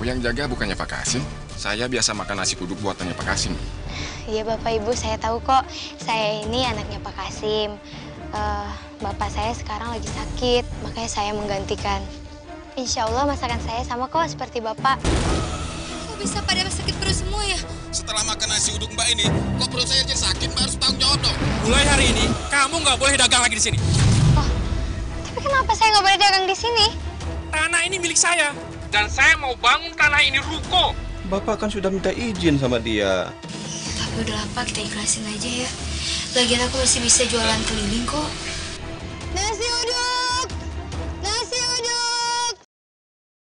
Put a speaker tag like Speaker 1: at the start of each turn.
Speaker 1: Kamu yang jaga bukannya Pak Kasim? Saya biasa makan nasi kuduk buatannya Pak Kasim.
Speaker 2: Iya Bapak Ibu, saya tahu kok. Saya ini anaknya Pak Kasim. Bapak saya sekarang lagi sakit, makanya saya menggantikan. Insya Allah masakan saya sama kok seperti Bapak.
Speaker 3: Kok bisa pada sakit perut semua ya?
Speaker 4: Setelah makan nasi uduk Mbak ini, kok perut saya jadi sakit, Mbak harus tanggung jawab dong.
Speaker 5: Mulai hari ini, kamu nggak boleh dagang lagi di sini.
Speaker 2: Oh, tapi kenapa saya nggak boleh dagang di sini?
Speaker 5: Tanah ini milik saya. Dan saya mau bangun tanah ini ruko.
Speaker 6: Bapak kan sudah minta izin sama dia.
Speaker 3: Tapi udah apa, kita ikhlasin aja ya. Lagian aku masih bisa jualan keliling kok.